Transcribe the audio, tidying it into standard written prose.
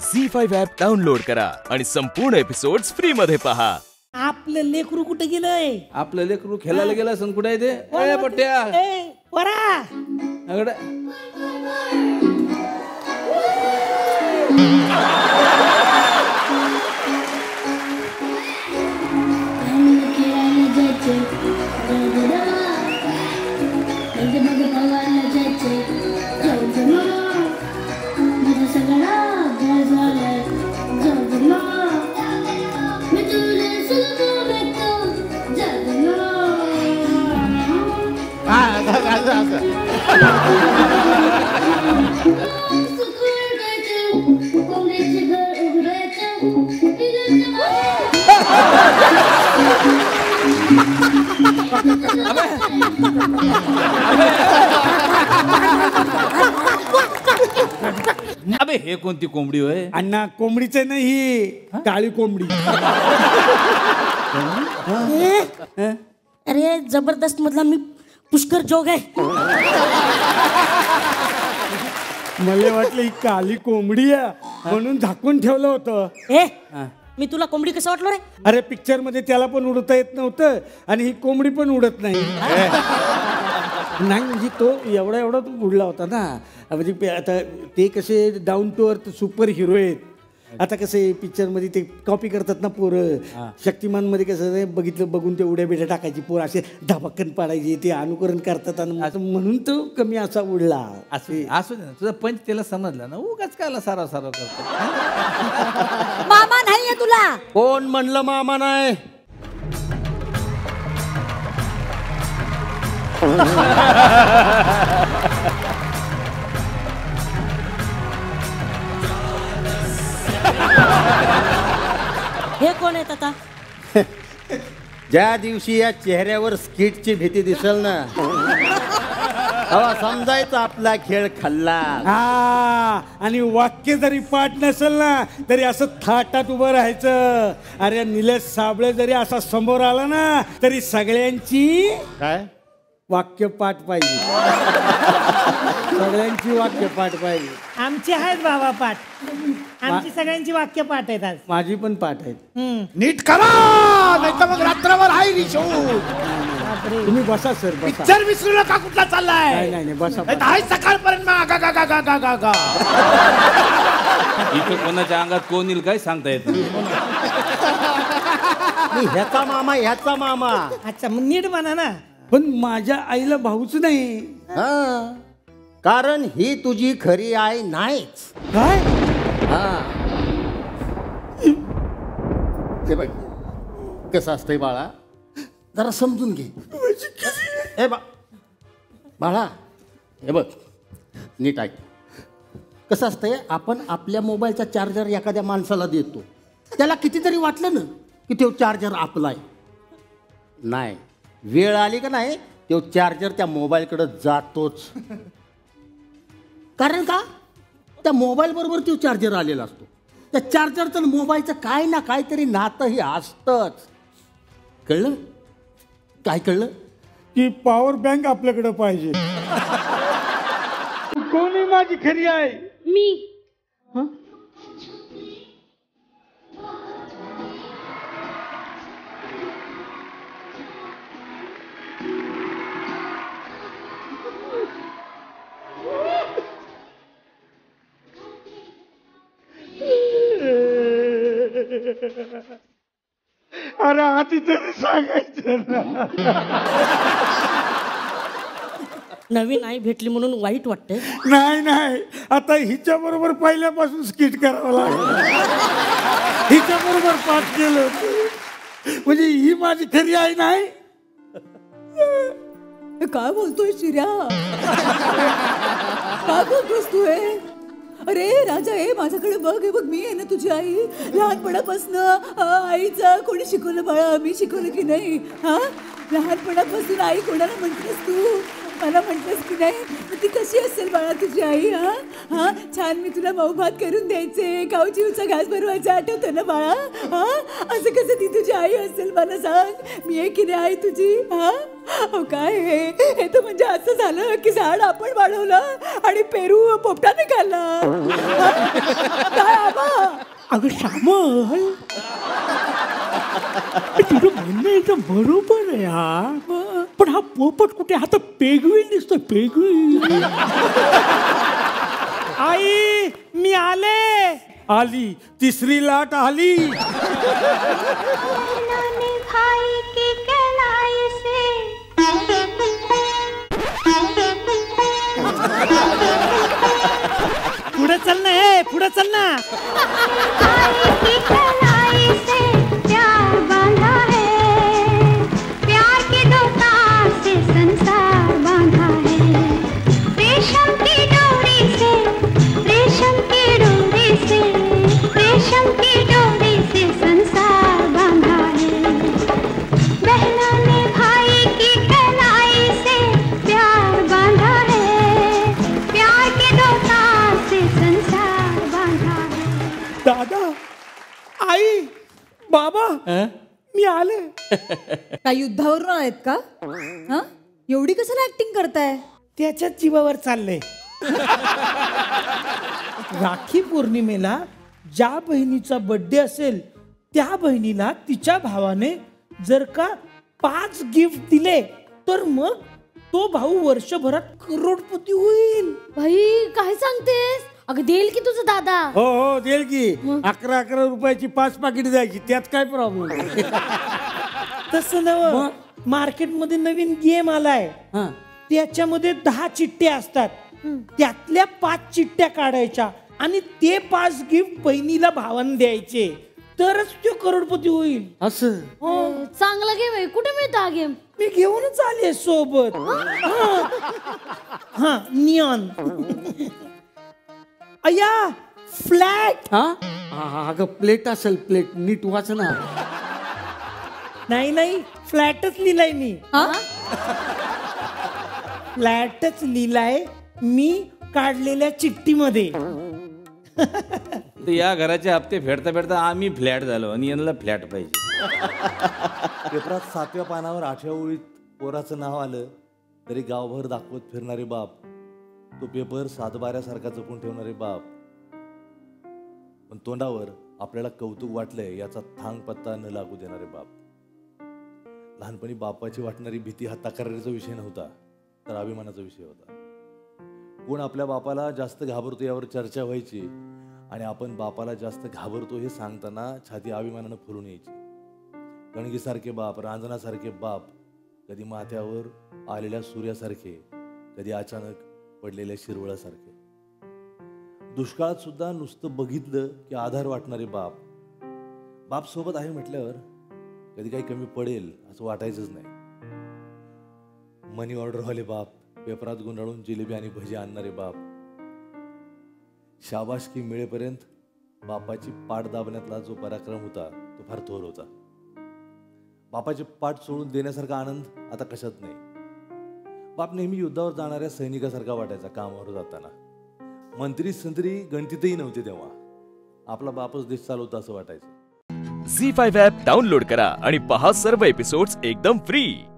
झी5 app download करा आणि संपूर्ण एपिसोड्स फ्री मध्ये पहा. आपलं लेकरू कुठे गेलंय? आपलं लेकरू खेळायला गेला असन. कुठे आहे ते? ए पट्ट्या वरा अगड अबे हे कोणती कोंबडी होय? अण्णा कोंबडीचं नाही, काळी कोंबडी. अरे जबरदस्त मधला मी पुष्कर जोग आहे. मला वाटलं ही काळी कोंबडी आहे म्हणून झाकून ठेवलं होतं. ए मी तुला कोंबडी कसं वाटलो रे? अरे पिक्चर मध्ये त्याला पण उडता येत नव्हतं आणि ही कोंबडी पण उडत नाही. नाही म्हणजे तो एवढा एवढा उडला होता ना. म्हणजे आता ते कसे down to earth super hero आहेत. आता कसे पिक्चर मध्ये ते कॉपी करतात ना पोरं. शक्तिमान मध्ये कसं बघितलं बघून ते उड्या बिड्या टाकायची पोर असे धबक्कन पाडायचे ते अनुकरण करतात आणि म्हणून तो कमी असा उडला. असू दे ना, तुझा पंच त्याला समजला ना. उगाच काला साराव साराव करतो. मामा नाहीये तुला? कोण म्हणलं मामा नाही? हे कोण आहेत आता? ज्या दिवशी या चेहऱ्यावर स्किटची भीती दिसेल ना तेव्हा समजायचं आपला खेळ खाल्ला. आणि वाक्य जरी पाठ नसेल ना तरी असं थाटात उभं राहायचं. अरे निलेश साबळे जरी असा समोर आला ना तरी सगळ्यांची काय वाक्य पाठ पाहिजे. सगळ्यांची वाक्य पाठ पाहिजे. आमची आहेत बाबा पाठ. आमची सगळ्यांची वाक्य पाठ आहेत आज. माझी पण पाठ आहेत. नीट करा नाही तर मग रात्रभर आहे रिशो. तुम्ही बसा सर बसा. पिक्चर विसरू नका कुठला चाललाय. नाही नाही बसा. आहे सकाळपर्यंत इथं कोणाच्या अंगात कोण येईल काय सांगता येत नाही. ह्याचा मामा ह्याचा मामा. अच्छा मग नीट म्हणा ना. पण माझ्या आईला भाऊच नाही. कारण ही तुझी खरी आई नाहीच. काय? हे बघ कसं असतंय बाळा, जरा समजून घे. हे बाळा हे बघ नीट ऐक. कसं असतंय, आपण आपल्या मोबाईलचा चार्जर एखाद्या माणसाला देतो. त्याला कितीतरी वाटलं ना की तो चार्जर आपलाय. नाही, वेळ आली का नाही तो चार्जर त्या मोबाईलकडे जातोच. कारण का त्या मोबाईल बरोबर तो चार्जर आलेला असतो. त्या चार्जरचं मोबाईलचं काय ना काहीतरी नातंही असतंच. कळलं? काय कळलं? की पॉवर बँक आपल्याकडे पाहिजे. कोणी माझी खरी आहे? मी अरे आधी तरी सांगायचं ना. नवीन आई भेटली म्हणून वाईट वाटतंय? नाही नाही, आता हिच्या बरोबर पहिल्यापासून स्किट करावं लागलं. हिच्या बरोबर पाठ केलं म्हणजे ही माझी खरी आई नाही. काय बोलतोय शिर्या? काय बोलतोस तू? अरे राजा हे माझ्याकडे बघ. हे बघ मी आहे ना तुझी आई. लहानपणापासून आईचं कोणी शिकवलं बाळा? मी शिकवलं की नाही? लहानपणापासून आई कोणाला म्हटलंस तू? मला म्हटलंस की नाही? ती कशी असेल बाळा तुझी आई? छान मी तुला मऊ भात करून द्यायचे, कावचिवचा घास भरवायचा, आठवतं ना बाळा? असं कसं ती तुझी आई असेल मला सांग. मी आहे की नाही आई तुझी? काय हे तर म्हणजे असं झालं की झाड आपण वाढवलं आणि पेरू पोपटाने खाल्ला. काय आबा अगं श्यामल, तुझं म्हणणं एकदम बरोबर आहे हा. पण हा पोपट कुठे? हा तर पेगवीन दिसतोय, पेगवीन. आई मी आले. आली तिसरी लाट आली. पुढे चल ना, हे पुढे चल ना. दादा, आई, बाबा, मी आले. काय युद्धावरून आहेत का? हा, एवढी कशाला ऍक्टिंग करताय? त्याच्याच जीवावर चाललंय. राखी पौर्णिमेला ज्या बहिणीचा बर्थडे असेल त्या बहिणीला तिच्या भावाने जर का 5 गिफ्ट दिले तर मग तो भाऊ वर्षभरात करोडपती होईल. भाई काय सांगतेस? अगं देईल की तुझं दादा. हो हो देईल की. 11 रुपयाची 5 पाकिट द्यायची, त्यात काय प्रॉब्लेम? तसं नव, मार्केटमध्ये नवीन गेम आलाय. त्याच्यामध्ये 10 चिठ्ठ्या असतात. त्यातल्या 5 चिठ्ठ्या काढायच्या आणि ते 5 गिफ्ट बहिणीला भावाने द्यायचे, तरच तो करोडपती होईल. असं चांगला गेम आहे. कुठे मिळतो हा गेम? मी घेऊनच आले सोबत. हा, नियॉन. अय्या, फ्लॅट. अगं प्लेट असेल, प्लेट नीट वाच ना. नाही, फ्लॅटच लिहिलाय मी. फ्लॅटच लिहिलाय मी काढलेल्या चिठ्ठीमध्ये. या घराचे हप्ते फेडता फेडता आम्ही फ्लॅट झालो आणि यांना फ्लॅट पाहिजे. पेपरात 7व्या पानावर 8व्या ओळीत पोराचं नाव आलं तरी गावभर दाखवत फिरणारे बाप, तो पेपर सातबाऱ्यासारखा जपून ठेवणारे बाप, पण तोंडावर आपल्याला कौतुक वाटलंय याचा थांग पत्ता न लागू देणारे बाप. लहानपणी बापाची वाटणारी भीती हा तक्रारीचा विषय नव्हता, तर अभिमानाचा विषय होता. कोण आपल्या बापाला जास्त घाबरतो यावर चर्चा व्हायची आणि आपण बापाला जास्त घाबरतो हे सांगताना छाती अभिमानानं फुलून यायची. कणगीसारखे बाप, रांजणासारखे बाप, कधी माथ्यावर आलेल्या सूर्यासारखे, कधी अचानक पडलेल्या शिरवळासारखे. दुष्काळात सुद्धा नुसतं बघितलं की आधार वाटणारे बाप. बाप सोबत आहे म्हटल्यावर कधी काही कमी पडेल असं वाटायचंच नाही. मनी ऑर्डरवाले बाप, पेपरात गुंडाळून जिलेबी आणि भजी आणणारे बाप. शाबासकी मिळेपर्यंत बापाची पाठ दाबण्यातला जो पराक्रम होता तो फार थोर होता. बापाची पाठ सोडून देण्यासारखा आनंद आता कशात नाही. बाप नेहमी युद्धावर जाणाऱ्या सैनिकासारखा वाटायचा कामावर जाताना. मंत्री संत्री गणतीतही नव्हते तेव्हा. आपला बापच देश चालवता असं वाटायचं. झी5 ॲप डाउनलोड करा आणि पहा सर्व एपिसोड्स एकदम फ्री.